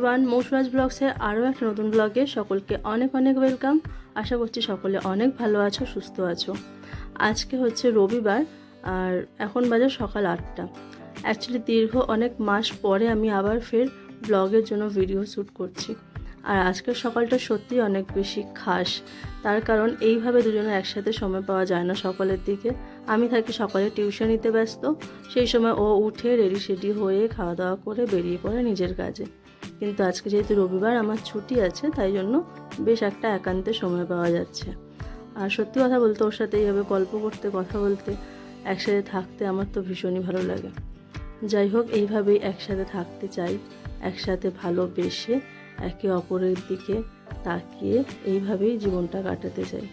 Everyone, মৌসুরাজ ব্লগসের আরও একটা নতুন ব্লগে সকলকে অনেক অনেক ওয়েলকাম। আশা করছি সকলে অনেক ভালো আছো, সুস্থ আছো। আজকে হচ্ছে রবিবার আর এখন বাজে সকাল 8টা। অ্যাকচুয়ালি দীর্ঘ অনেক মাস পরে আমি আবার ফের ব্লগের জন্য ভিডিও শ্যুট করছি। আর আজকের সকালটা সত্যিই অনেক বেশি খাস, তার কারণ এইভাবে দুজনে একসাথে সময় পাওয়া যায় না সকালের দিকে। আমি থাকি সকালে টিউশন নিতে ব্যস্ত, সেই সময় ও উঠে রেডি সেডি হয়ে খাওয়া দাওয়া করে বেরিয়ে পড়ে নিজের কাজে। কিন্তু আজকে যেহেতু রবিবার আমার ছুটি আছে, তাই জন্য বেশ একটা একান্তে সময় পাওয়া যাচ্ছে। আর সত্যি কথা বলতে ওর সাথে এইভাবে গল্প করতে, কথা বলতে, একসাথে থাকতে আমার তো ভীষণই ভালো লাগে। যাই হোক, এইভাবেই একসাথে থাকতে চাই, একসাথে ভালোবেসে একে অপরের দিকে তাকিয়ে এইভাবেই জীবনটা কাটাতে চাই।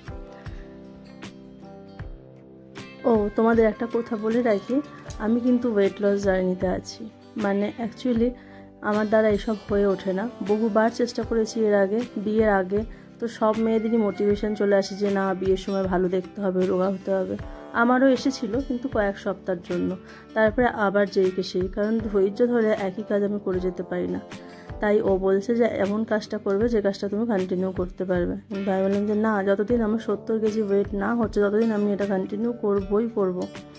ও তোমাদের একটা কথা বলে রাখি, আমি কিন্তু ওয়েট লস জার্নিতে আছি। মানে অ্যাকচুয়ালি আমার দ্বারা এসব হয়ে ওঠে না। বহুবার চেষ্টা করেছি এর আগে, বিয়ের আগে তো সব মেয়েদেরই মোটিভেশন চলে আসে যে না, বিয়ের সময় ভালো দেখতে হবে, রোগা হতে হবে। আমারও এসেছিল, কিন্তু কয়েক সপ্তাহের জন্য। তারপরে আবার যেইকে সেই, কারণ ধৈর্য ধরে একই কাজ আমি করে যেতে পারি না। তাই ও বলছে যে এমন কাজটা করবে যে কাজটা তুমি কন্টিনিউ করতে পারবে। কিন্তু আমি বললাম যে না, যতদিন আমার 70 কেজি ওয়েট না হচ্ছে ততদিন আমি এটা কন্টিনিউ করবই করব।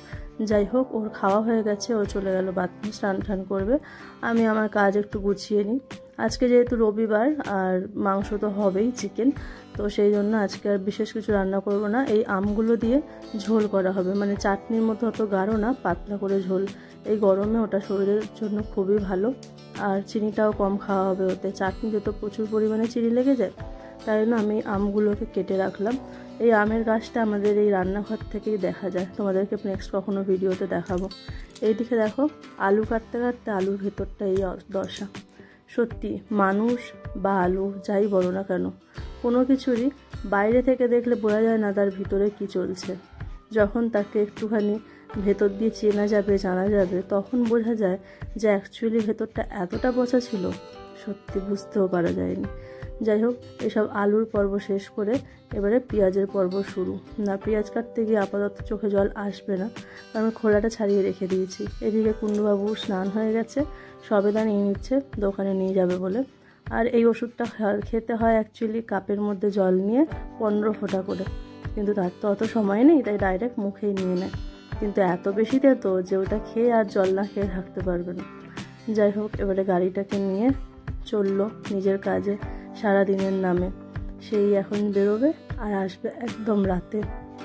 যাই হোক, ওর খাওয়া হয়ে গেছে, ও চলে গেল বাথরুম স্নান টান করবে। আমি আমার কাজ একটু গুছিয়ে নিই। আজকে যেহেতু রবিবার আর মাংস তো হবেই, চিকেন, তো সেই জন্য আজকে আর বিশেষ কিছু রান্না করব না। এই আমগুলো দিয়ে ঝোল করা হবে, মানে চাটনির মতো অত গাঢ় না, পাতলা করে ঝোল। এই গরমে ওটা শরীরের জন্য খুবই ভালো, আর চিনিটাও কম খাওয়া হবে ওতে। চাটনিতে তো প্রচুর পরিমাণে চিনি লেগে যায়, তাই জন্য আমি আমগুলোকে কেটে রাখলাম। এই আমের গাছটা আমাদের এই রান্নাঘর থেকেই দেখা যায়, তোমাদেরকে নেক্সট কখনো ভিডিওতে দেখাবো। এইদিকে দেখো, আলু কাটতে কাটতে আলুর ভেতরটা এই দশা। সত্যি মানুষ বা আলু যাই বলো না কেন, কোনো কিছুরই বাইরে থেকে দেখলে বোঝা যায় না তার ভিতরে কি চলছে। যখন তাকে একটুখানি ভেতর দিয়ে চেনা যাবে, জানা যাবে, তখন বোঝা যায় যে অ্যাকচুয়ালি ভেতরটা এতটা পচা ছিল, সত্যি বুঝতেও পারা যায়নি। যাই হোক, এসব আলুর পর্ব শেষ করে এবারে পেঁয়াজের পর্ব শুরু। না, পেঁয়াজ কাটতে গিয়ে আপাতত চোখে জল আসবে না, কারণ খোলাটা ছাড়িয়ে রেখে দিয়েছি। এদিকে কুণ্ডুবাবু স্নান হয়ে গেছে, সবেদা নিয়ে নিচ্ছে দোকানে নিয়ে যাবে বলে। আর এই ওষুধটা খেতে হয় অ্যাকচুয়ালি কাপের মধ্যে জল নিয়ে 15 ফোঁটা করে, কিন্তু তার তো অত সময় নেই, তাই ডাইরেক্ট মুখেই নিয়ে নেয়। কিন্তু এত বেশিতে তো যে ওটা খেয়ে আর জল না খেয়ে থাকতে পারবে না। যাই হোক, এবারে গাড়িটাকে নিয়ে চললো নিজের কাজে সারা দিনের নামে। সেই এখন বেরোবে আর আসবে একদম রাতে।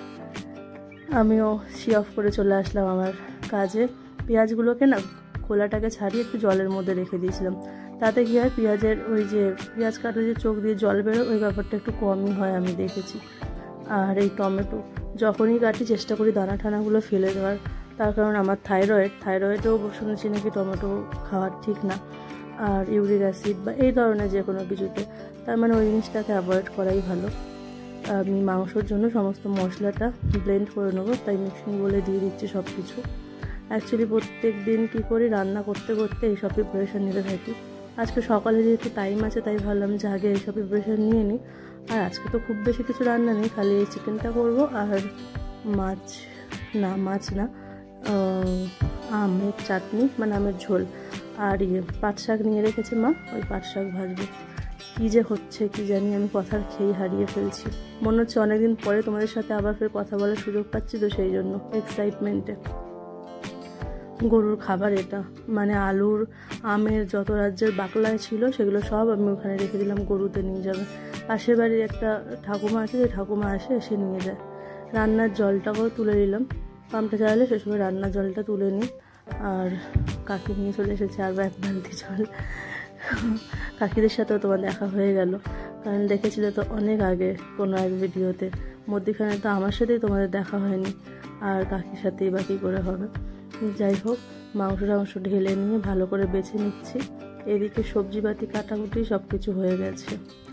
আমিও সি অফ করে চলে আসলাম আমার কাজে। পেঁয়াজগুলোকে না খোলাটাকে ছাড়িয়ে একটু জলের মধ্যে রেখে দিয়েছিলাম, তাতে কি হয় পেঁয়াজের ওই যে পেঁয়াজ কাটলে যে চোখ দিয়ে জল বেরোয়, ওই ব্যাপারটা একটু কমই হয় আমি দেখেছি। আর এই টমেটো যখনই কাটি চেষ্টা করি দানা ঠানাগুলো ফেলে দেওয়ার, তার কারণ আমার থাইরয়েডেও শুনেছি নাকি টমেটো খাওয়া ঠিক না, আর ইউরিক অ্যাসিড বা এই ধরনের যে কোনো কিছুতে, তার মানে ওই জিনিসটাকে অ্যাভয়েড করাই ভালো। আমি মাংসর জন্য সমস্ত মশলাটা ব্লেন্ড করে নেবো, তাই মিক্সিং বলে দিয়ে দিচ্ছি সব কিছু। অ্যাকচুয়ালি প্রত্যেক দিন কী করি, রান্না করতে করতে এইসব প্রিপারেশান নিতে থাকি। আজকে সকালে যেহেতু টাইম আছে, তাই ভাবলাম যে আগে এইসব প্রিপারেশান নিয়ে নিই। আর আজকে তো খুব বেশি কিছু রান্না নেই, খালি এই চিকেনটা করবো আর মাছ না আমের চাটনি, মানে আমের ঝোল। আর পাট শাক নিয়ে রেখেছে মা, ওই পাট শাক ভাজবে। কী যে হচ্ছে কি জানি, আমি কথার খেয়ে হারিয়ে ফেলছি। মনে হচ্ছে অনেকদিন পরে তোমাদের সাথে আবার ফের কথা বলার সুযোগ পাচ্ছি, তো সেই জন্য এক্সাইটমেন্টে। গরুর খাবার এটা, মানে আলুর আমের যত রাজ্যের বাকলায় ছিল সেগুলো সব আমি ওখানে রেখে দিলাম, গরুতে নিয়ে যাবে। পাশের বাড়ির একটা ঠাকুমা আছে, যে ঠাকুমা এসে নিয়ে যায়। রান্নার জলটাকেও তুলে নিলাম, পাম্পটা চালালে সে সময় রান্নার জলটা তুলে নিই। আর কাকি নিয়ে চলে এসেছে আরও 1 বালতি জল। কাকিদের সাথেও তোমার দেখা হয়ে গেল, কারণ দেখেছিলে তো অনেক আগে কোনো এক ভিডিওতে। মধ্যখানে তো আমার সাথেই তোমাদের দেখা হয়নি, আর কাকির সাথেই বাকি করে হবে। যাই হোক, মাংস ঢেলে নিয়ে ভালো করে বেছে নিচ্ছি। এদিকে সবজিপাতি কাটাকুটি সব কিছু হয়ে গেছে।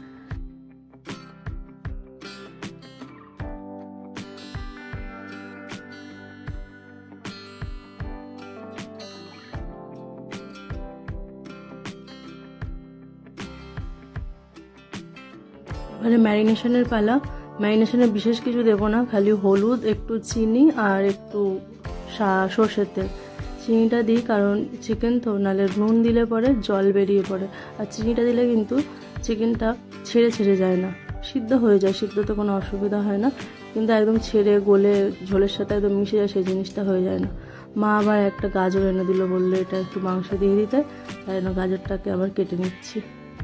এবারে ম্যারিনেশনের পালা। ম্যারিনেশনে বিশেষ কিছু দেবো না, খালি হলুদ, একটু চিনি আর একটু সর্ষের তেল। চিনিটা দিই কারণ চিকেন তো, নাহলে নুন দিলে পরে জল বেরিয়ে পড়ে, আর চিনিটা দিলে কিন্তু চিকেনটা ছেড়ে ছেড়ে যায় না, সিদ্ধ হয়ে যায়, সিদ্ধতে কোনো অসুবিধা হয় না, কিন্তু একদম ছেড়ে গলে ঝোলের সাথে একদম মিশে যায়, সেই জিনিসটা হয়ে যায় না। মা আবার একটা গাজর এনে দিল, বললো এটা একটু মাংস দিয়ে দিতে, তাই জন্য গাজরটাকে আবার কেটে নিচ্ছি।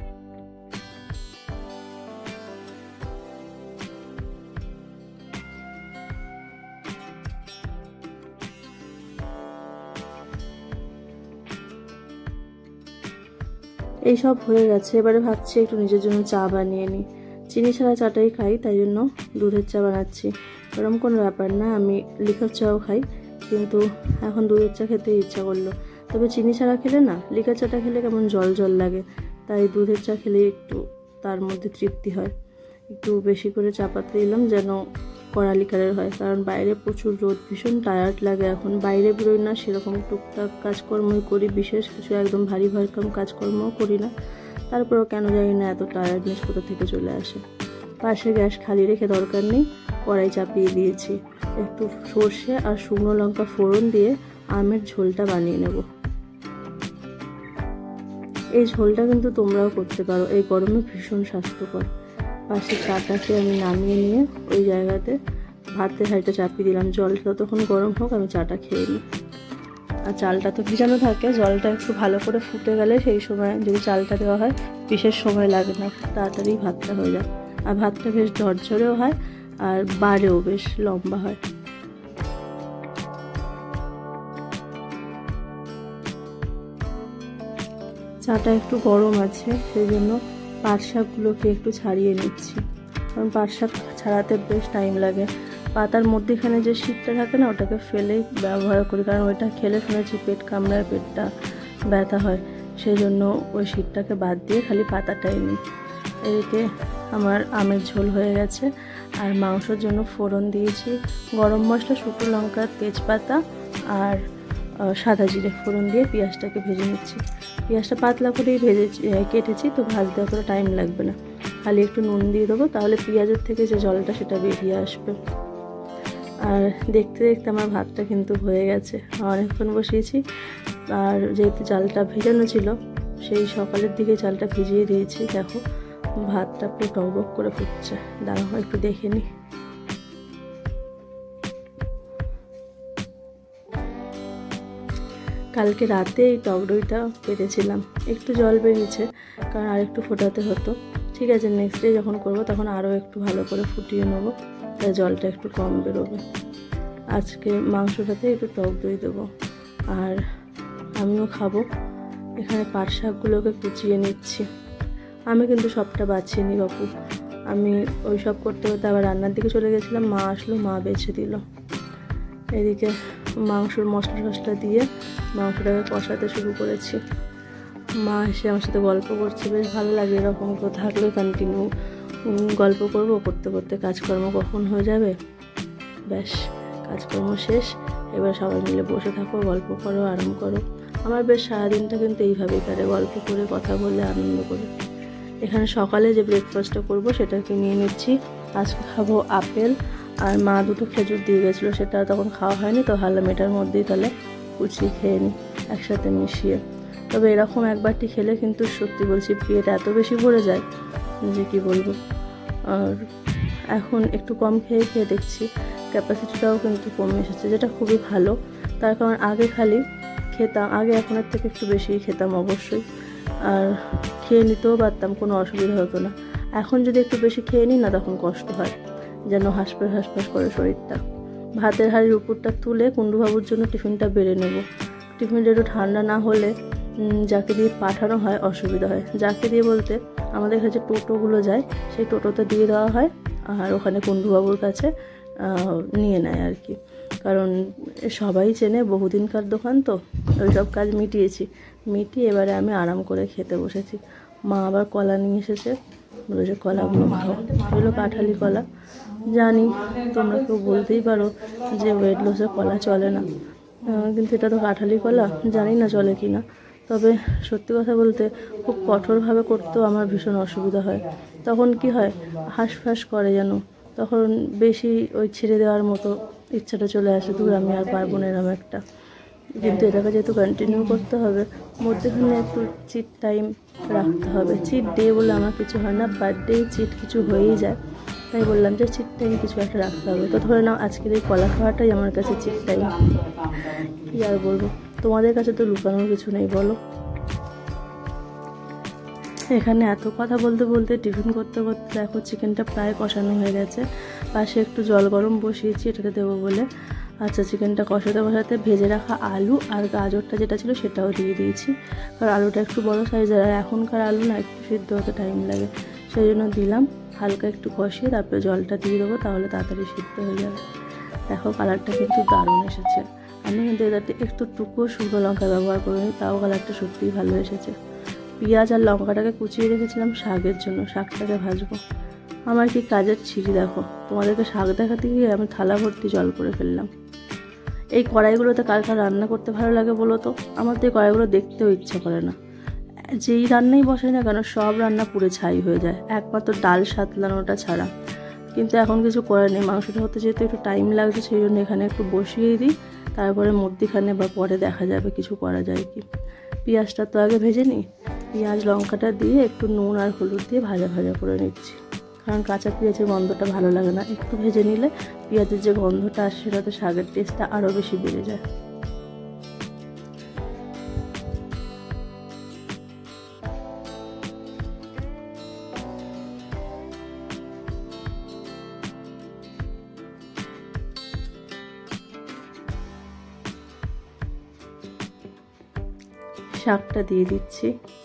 এইসব হয়ে গেছে, এবারে ভাবছি একটু নিজের জন্য চা বানিয়ে নিই। চিনি ছাড়া চাটাই খাই, তাই জন্য দুধের চা বানাচ্ছি। এরকম কোনো ব্যাপার না, আমি লিকার চাও খাই, কিন্তু এখন দুধের চা খেতে ইচ্ছা করলো। তবে চিনি ছাড়া খেলে না, লিকার চাটা খেলে কেমন জল জল লাগে, তাই দুধের চা খেলে একটু তার মধ্যে তৃপ্তি হয়। একটু বেশি করে চা পাতা দিলাম যেন কড়া লিকারের হয়, কারণ বাইরে প্রচুর রোদ, ভীষণ টায়ার্ড লাগে এখন। বাইরে বেরোই না সেরকম, টুকটাক কাজকর্মই করি, বিশেষ কিছু একদম ভারী ভরকম কাজকর্মও করি না। তারপরেও কেন জানি না এত টায়ার্ডনেস কোথা থেকে চলে আসে। পাশে গ্যাস খালি রেখে দরকার নেই, কড়াই চাপিয়ে দিয়েছি। একটু সর্ষে আর শুকনো লঙ্কা ফোড়ন দিয়ে আমের ঝোলটা বানিয়ে নেব। এই ঝোলটা কিন্তু তোমরাও করতে পারো, এই গরমে ভীষণ স্বাস্থ্যকর। পাশে চাটাকে আমি নামিয়ে নিয়ে ওই জায়গাতে ভাতের হাঁড়িটা চাপিয়ে দিলাম, জলটা ততক্ষণ গরম হোক, আমি চাটা খেয়ে নিই। আর চালটা তো ভিজানো থাকে, জলটা একটু ভালো করে ফুটে গেলে সেই সময় যদি চালটা দেওয়া হয় বিশেষ সময় লাগে না, তাড়াতাড়ি ভাতটা হয়ে যায়। আর ভাতটা বেশ ঝরঝরেও হয় আর বাড়েও বেশ লম্বা হয়। চাটা একটু গরম আছে, সেই জন্য পাট শাকগুলোকে একটু ছাড়িয়ে নিচ্ছি, কারণ পাট শাক ছাড়াতে বেশ টাইম লাগে। পাতার মধ্যেখানে যে শীতটা থাকে না, ওটাকে ফেলেই ব্যবহার করি, কারণ ওইটা খেলে শুনেছি পেট কামড়ায়, পেটটা ব্যথা হয়, সেই জন্য ওই শীতটাকে বাদ দিয়ে খালি পাতাটাই নিই। এদিকে আমার আমের ঝোল হয়ে গেছে, আর মাংসের জন্য ফোড়ন দিয়েছি গরম মশলা, শুকনো লঙ্কা, তেজপাতা আর সাদা জিরে ফোড়ন দিয়ে পেঁয়াজটাকে ভেজে নিচ্ছি। পেঁয়াজটা পাতলা করেই কেটেছি, তো ভাজতে অতটা টাইম লাগবে না, খালি একটু নুন দিয়ে দেবো, তাহলে পেঁয়াজের থেকে যে জলটা সেটা বেরিয়ে আসবে। আর দেখতে দেখতে আমার ভাতটা কিন্তু হয়ে গেছে, অনেকক্ষণ বসিয়েছি। আর যেহেতু চালটা ভেজানো ছিল, সেই সকালের দিকে চালটা ভিজিয়ে দিয়েছি, দেখো ভাতটা পুরো টকবক করে ফুটছে। দাঁড়াও একটু দেখে নিই। কালকে রাতে এই টক দইটা পেরেছিলাম, একটু জল বেরিয়েছে, কারণ আর একটু ফোটাতে হতো। ঠিক আছে, নেক্সট ডে যখন করবো তখন আরও একটু ভালো করে ফুটিয়ে নেবো, তাই জলটা একটু কম বেরোবে। আজকে মাংসটাতে একটু টক দই দেবো, আর আমিও খাবো। এখানে পাট শাকগুলোকে কুচিয়ে নিচ্ছি, আমি কিন্তু সবটা বাছিনি বাপু, আমি ওই সব করতে করতে আবার রান্নার দিকে চলে গেছিলাম। মা আসলো, মা বেছে দিল। এদিকে মাংসর মশলা টশলা দিয়ে মাংসটাকে কষাতে শুরু করেছি। মা এসে আমার সাথে গল্প করছে, বেশ ভালো লাগে, এরকম তো থাকলে কন্টিনিউ গল্প করবো, করতে করতে কাজকর্ম কখন হয়ে যাবে। ব্যাস কাজকর্ম শেষ, এবার সবাই মিলে বসে থাকো, গল্প করো, আরাম করো। আমার বেশ সারাদিনটা কিন্তু এইভাবেই কাটে, গল্প করে, কথা বলে, আনন্দ করে। এখানে সকালে যে ব্রেকফাস্টটা করবো সেটাকে নিয়ে নিচ্ছি। আজকে খাবো আপেল, আর মা দুটো খেজুর দিয়ে গেছিলো, সেটা তখন খাওয়া হয়নি, তো হালকা মেটার মধ্যেই তাহলে কুচিয়ে খেয়ে নিই একসাথে মিশিয়ে। তবে এরকম একবারটি খেলে কিন্তু সত্যি বলছি পেট এত বেশি ভরে যায় যে কি বলবো। আর এখন একটু কম খেয়ে খেয়ে দেখছি ক্যাপাসিটিটাও কিন্তু কমে এসেছে, যেটা খুবই ভালো। তার কারণ আগে খালি খেতাম, আগে এখনের থেকে একটু বেশিই খেতাম অবশ্যই, আর খেয়ে নিতেও পারতাম, কোনো অসুবিধা হতো না। এখন যদি একটু বেশি খেয়ে নিই না, তখন কষ্ট হয়, যেন হাঁসফাঁস হাঁসফাঁস করে শরীরটা। ভাতের হাঁড়ির উপরটা তুলে কুণ্ডুবাবুর জন্য টিফিনটা বেড়ে নেব। টিফিনটা একটু ঠান্ডা না হলে যাকে দিয়ে পাঠানো হয় অসুবিধা হয়। যাকে দিয়ে বলতে আমাদের কাছে টোটোগুলো যায়, সেই টোটোতে দিয়ে দেওয়া হয়, আর ওখানে কুণ্ডুবাবুর কাছে নিয়ে নেয় আর কি। কারণ সবাই চেনে, বহুদিনকার দোকান তো, ওই সব কাজ মিটিয়ে এবারে আমি আরাম করে খেতে বসেছি। মা আবার কলা নিয়ে এসেছে, বলে যে কলাগুলো খাও, এগুলো কাঁঠালি কলা। জানি তোমরা কেউ বলতেই পারো যে ওয়েট লসে কলা চলে না, কিন্তু এটা তো কাঁঠালি কলা, জানি না চলে কি না। তবে সত্যি কথা বলতে খুব কঠোরভাবে করতেও আমার ভীষণ অসুবিধা হয়, তখন কি হয় হাঁসফাঁস করে যেন, তখন বেশি ওই ছেড়ে দেওয়ার মতো ইচ্ছাটা চলে আসে, দূর আমি আর পারবো না এরকম একটা। কিন্তু এটাকে যেহেতু কন্টিনিউ করতে হবে, মধ্যেখানে একটু চিট টাইম রাখতে হবে। চিট ডে বলে আমার কিছু হয় না, বার্থডে চিট কিছু হয়েই যায়, তাই বললাম যে চিট টাইম কিছু একটা রাখতে হবে। তো ধরে নাও আজকের এই কলা খাওয়াটাই আমার কাছে চিট টাইম। কী আর বলবো, তোমাদের কাছে তো লুকানোর কিছু নেই বলো। এখানে এত কথা বলতে বলতে টিফিন করতে করতে দেখো চিকেনটা প্রায় কষানো হয়ে গেছে। পাশে একটু জল গরম বসিয়েছি এটাকে দেবো বলে। আচ্ছা, চিকেনটা কষাতে কষাতে ভেজে রাখা আলু আর গাজরটা যেটা ছিল সেটাও দিয়ে দিয়েছি, কারণ আলুটা একটু বড়ো সাইজের, আর এখনকার আলু না একটু সিদ্ধ হতে টাইম লাগে, সেই জন্য দিলাম। হালকা একটু কষিয়ে তারপরে জলটা দিয়ে দেবো, তাহলে তাড়াতাড়ি সিদ্ধ হয়ে যাবে। দেখো কালারটা কিন্তু দারুণ এসেছে। আমি কিন্তু এটাতে একটু টুকু শুকনো লঙ্কা ব্যবহার করিনি, তাও কালারটা সত্যিই ভালো এসেছে। পেঁয়াজ আর লঙ্কাটাকে কুচিয়ে রেখেছিলাম শাকের জন্য, শাকটাকে ভাজবো। আমার কি কাজের ছিঁড়ি দেখো, তোমাদেরকে শাক দেখাতে গিয়ে আমি থালা ভর্তি জল করে ফেললাম। এই কড়াইগুলোতে কার কার রান্না করতে ভালো লাগে বলো তো? আমার তো এই কড়াইগুলো দেখতেও ইচ্ছা করে না। যেই রান্নাই বসাই না কেন সব রান্না পুড়ে ছাই হয়ে যায়, একমাত্র ডাল সাতলানোটা ছাড়া। কিন্তু এখন কিছু করে নেই, মাংসটা হতে যেহেতু একটু টাইম লাগছে, সেই জন্য এখানে একটু বসিয়েই দিই, তারপরে মধ্যিখানে বা পরে দেখা যাবে কিছু করা যায় কি। পেঁয়াজটা তো আগে ভেজে নিই, পেঁয়াজ লঙ্কাটা দিয়ে একটু নুন আর হলুদ দিয়ে ভাজা ভাজা করে নিচ্ছি, কারণ কাঁচা পেঁয়াজের গন্ধটা ভালো লাগে না। একটু ভেজে নিলে পেঁয়াজের যে গন্ধটা আসে সেটাতে শাকের টেস্টটা আরও বেশি বেড়ে যায়। শাকটা দিয়ে দিচ্ছি।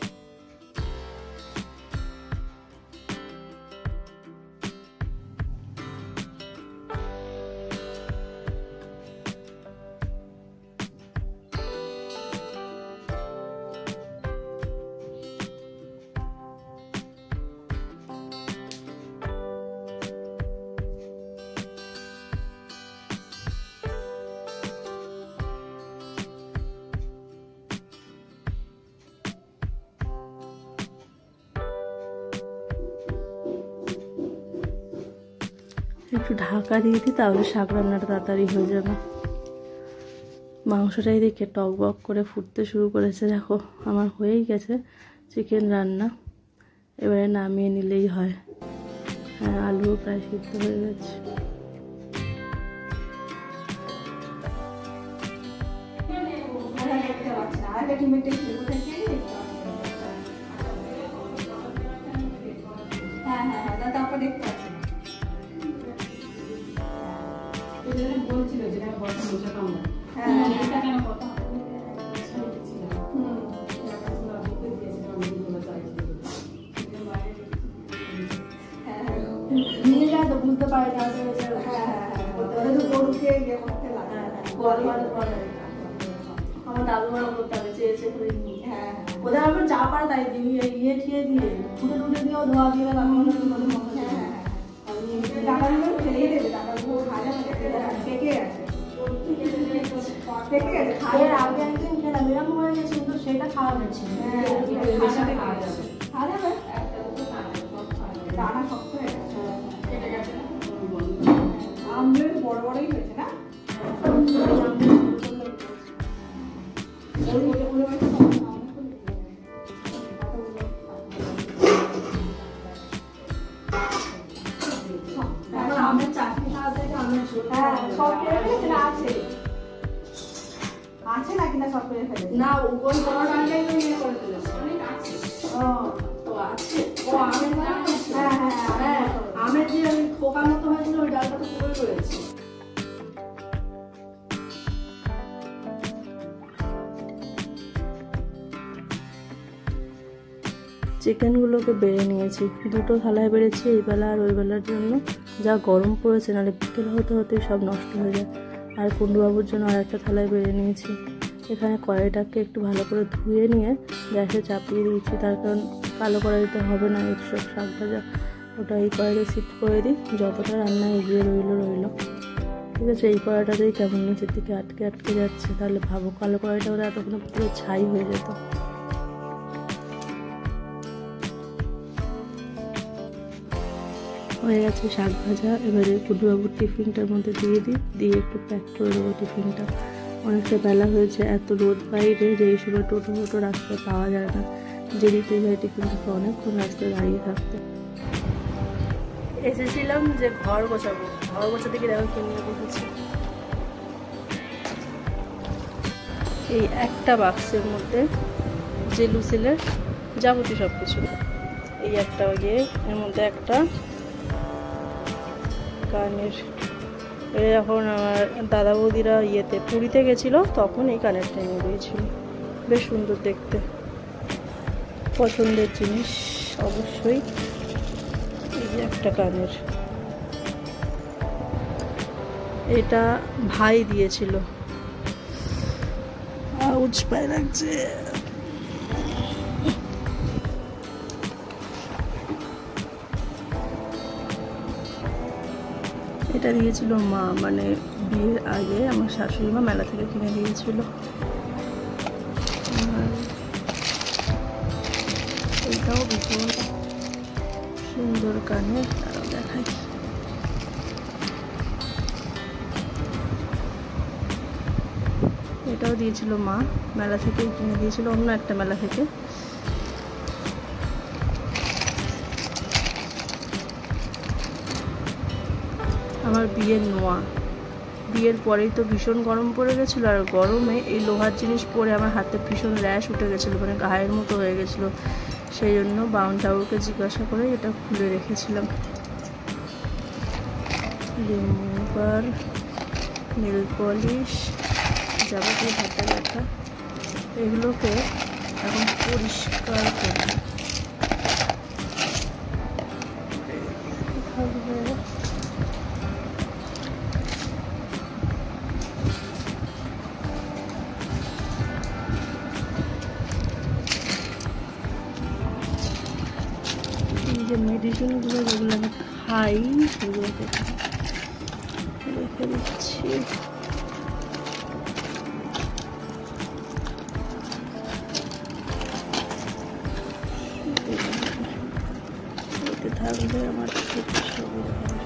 একটু ঢাকা দিয়ে দিই, তাহলে শাক রান্নাটা তাড়াতাড়ি হয়ে যাবে। মাংসটা এদিকে টক বক করে ফুটতে শুরু করেছে, দেখো আমার হয়েই গেছে চিকেন রান্না। এবারে নামিয়ে নিলেই হয়। হ্যাঁ, আলুও প্রায় সিদ্ধ হয়ে গেছে। নিয়ে যায় তো বুঝতে পারে না, গরুকে ইয়ে করতে লাগে। আমার দাদু মারা করতে হবে, চেয়েছে করে নিয়ে। হ্যাঁ, ওদের আবার যা পারে তাই দিয়ে ইয়ে ঠিয়ে দিয়ে ফুটে টুটে দিয়েও ধোয়া দিয়ে টাকাগুলো ফেলিয়ে দেবে, টাকাগুলো খায় পেকে আছে। এর আগে একদিন খেলাম, এরকম হয়ে গেছে, কিন্তু সেটা খাওয়া গেছে। খাওয়া যাবে, দানা শক্ত হয়ে গেছে। আমগুলো বড় বড়ই হয়েছে না? আমের চাটনি খাওয়া থেকে আমের ঝোল। হ্যাঁ, সব পেয়ে ফেলেছে না? আছে না কিনা সব পেয়ে ফেলেছে না? ওই বড় ডালটাই তো ইয়ে করে ফেলেছে। ও আছে, ও আমের ডাল। হ্যাঁ হ্যাঁ হ্যাঁ, আমের যে খোকার মতো হয়েছিল ওই ডালটা তো পুরোই রয়েছে। চিকেনগুলোকে বেড়ে নিয়েছি, দুটো থালায় বেড়েছি, এই বেলা আর ওই বেলার জন্য। যা গরম পড়েছে, নাহলে বিকেল হতে হতেই সব নষ্ট হয়ে যায়। আর কুন্ডুবাবুর জন্য আর একটা থালায় বেড়ে নিয়েছি। এখানে কড়াইটাকে একটু ভালো করে ধুয়ে নিয়ে গ্যাসে চাপিয়ে দিয়েছি, তার কারণ কালো কড়াইতে হবে না এইসব শাক ভাজা। ওটা এই কড়াইতে শিফট করে দিই, যতটা রান্না এগিয়ে রইলো। ঠিক আছে, এই কড়াইটাতেই কেমন নিচের দিকে আটকে আটকে যাচ্ছে, তাহলে ভাবো কালো কড়াইটা ওরা এতক্ষণে পুরো ছাই হয়ে যেত। হয়ে গেছে শাক ভাজা। এবারে কুন্ডুবাবুর টিফিনটার মধ্যে দিয়ে দিই, দিয়ে একটু প্যাক করে দেবো টিফিনটা। অনেকটা বেলা হয়েছে, এত রোদ বাইরে যে এই সময় টোটো রাস্তায় পাওয়া যায় না, যেতে যাইতে কিন্তু অনেকক্ষণ রাস্তায় দাঁড়িয়ে থাকতে। এসেছিলাম যে ঘর গোছাবো, ঘর গোছাতে গিয়ে দেখো কিনে বসেছি। এই একটা বাক্সের মধ্যে জেলুসেলের যাবতীয় সব কিছু, এই একটা গিয়ে এর মধ্যে একটা কানের, যখন আমার দাদা বৌদিরা পুরীতে গেছিলো তখন এই কানেরটা এনে দিয়েছিল, বেশ সুন্দর দেখতে, পছন্দের জিনিস অবশ্যই। এই যে একটা কানের, এটা ভাই দিয়েছিল, আউচ পায়ে লাগছে। এটা দিয়েছিল মা, মানে বিয়ের আগে আমার শাশুড়ি মা মেলা থেকে কিনে দিয়েছিল। এটাও ভীষণ সুন্দর কানের, আরও দেখাই। এটাও দিয়েছিল মা, মেলা থেকে কিনে দিয়েছিল, অন্য একটা মেলা থেকে। আমার বিয়ের নোয়া, বিয়ের পরেই তো ভীষণ গরম পড়ে গেছিলো, আর গরমে এই লোহার জিনিস পরে আমার হাতে ভীষণ র্যাশ উঠে গেছিলো, মানে গায়ের মতো হয়ে গেছিলো, সেই জন্য বাউন ঠাকুরকে জিজ্ঞাসা করে এটা খুলে রেখেছিলাম। রিমুভার, নেল পলিশ, যাবতীয় হাতে রাখা, এগুলোকে এখন পরিষ্কার করে যে মেডিসিনগুলো যেগুলো আমি খাই সেগুলোকে রেখে দিচ্ছি। এতে থাকলে আমার খুব সুবিধা হয়।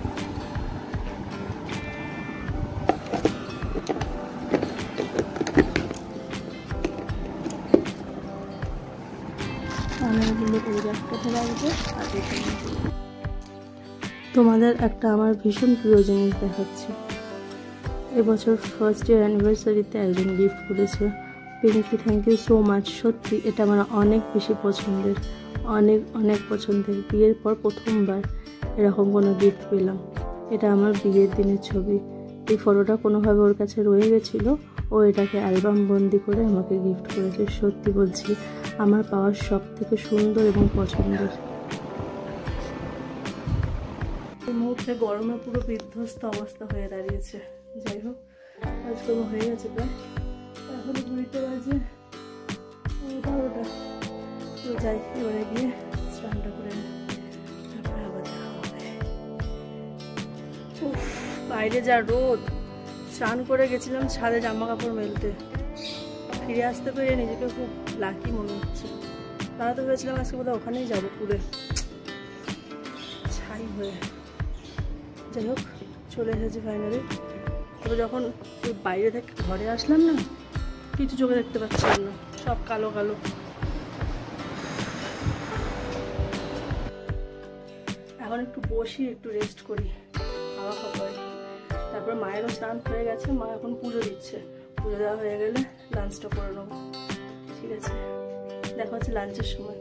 তোমাদের একটা আমার ভীষণ প্রিয় জিনিস দেখাচ্ছি। এবছর ফার্স্ট ইয়ার অ্যানিভার্সারিতে একজন গিফট করেছে, Pinki, thank you so much. সত্যি এটা আমার অনেক বেশি পছন্দের, অনেক অনেক পছন্দের। বিয়ের পর প্রথমবার এরকম কোনো গিফট পেলাম। এটা আমার বিয়ের দিনের ছবি। এই ফটোটা কোনোভাবে ওর কাছে রয়ে গেছিলো, ও এটাকে অ্যালবাম বন্দি করে আমাকে গিফট করেছে। সত্যি বলছি, আমার পাওয়ার সব থেকে সুন্দর এবং পছন্দের। এই মুহূর্তে গরমে পুরো বিধ্বস্ত অবস্থা হয়ে দাঁড়িয়েছে। যাই হোক, কাজকর্ম হয়ে গেছে প্রায়, এখন ঘুরিতে বাজে 12টা। তো যাই, এবারে গিয়ে স্নানটা করে তারপরে আবার দেখা হবে। বাইরে যা রোদ, স্নান করে গেছিলাম ছাদে জামা কাপড় মেলতে, ফিরে আসতে পেরে নিজেকে খুব লাকি মনে হচ্ছে। তারা তো ভেবেছিলাম আজকে বোধহয় ওখানেই যাবো পুরে ছাই হয়ে। যাই হোক, চলে এসেছি ফাইনালি। তবে যখন ওই বাইরে থেকে ঘরে আসলাম না, কিছু চোখে দেখতে পাচ্ছিলাম না, সব কালো কালো। এখন একটু বসি, একটু রেস্ট করি, খাওয়া খাবো আর কি। তারপর মায়েরও স্নান হয়ে গেছে, মা এখন পুজো দিচ্ছে, পুজো দেওয়া হয়ে গেলে লাঞ্চটা করে নেবো। ঠিক আছে, দেখা হচ্ছে লাঞ্চের সময়।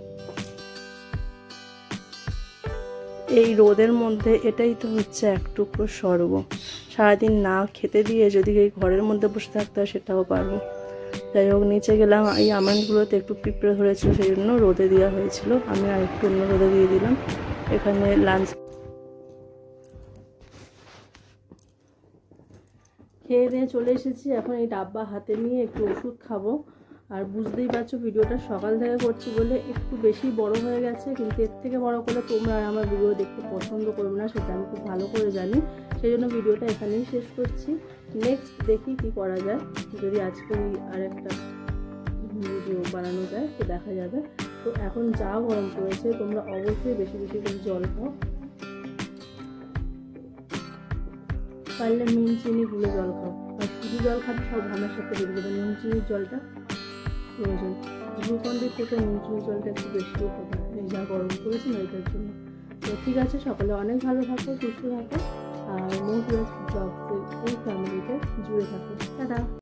এই রোদের মধ্যে এটাই তো হচ্ছে এক টুকরো স্বর্গ। সারাদিন না খেতে দিয়ে যদি এই ঘরের মধ্যে বসে থাকতে হয় সেটাও পারবো। যাই হোক, নিচে গেলাম, এই আমন্ডগুলোতে একটু পিঁপড়ে ধরেছিল, সেই জন্য রোদে দেওয়া হয়েছিল, আমি আর একটু অন্য রোদে দিয়ে দিলাম। এখানে লাঞ্চ খেয়ে দিয়ে চলে এসেছি। এখন এই ডাব্বা হাতে নিয়ে একটু ওষুধ খাবো। আর বুঝতেই পারছো ভিডিওটা সকাল থেকে করছি বলে একটু বেশি বড় হয়ে গেছে, কিন্তু এর থেকে বড় করে তোমরা আর আমার ভিডিও দেখতে পছন্দ করবে না, সেটা আমি খুব ভালো করে জানি। সেই জন্য ভিডিওটা এখানেই শেষ করছি। নেক্সট দেখি কি করা যায়, যদি আজকে আর একটা ভিডিও বানানো যায় তো দেখা যাবে। তো এখন যা গরম পড়েছে, তোমরা অবশ্যই বেশি বেশি করে জল খাও, পারলে নুন চিনি গুলে জল খাও। আর শুধু জল খাবে সব ঘামের সাথে বেরিয়ে যাবে। নুন চিনির জলটা প্রয়োজন, গ্লুকন-ডির থেকে নুন চিনির জলটা একটু বেশি উপকার, এই যা গরম করেছে না এটার জন্য। তো ঠিক আছে, সকলে অনেক ভালো থাকো, সুস্থ থাকো, আর মোটিভেট ব্লগসের এই ফ্যামিলিতে জুড়ে থাকো। টাটা।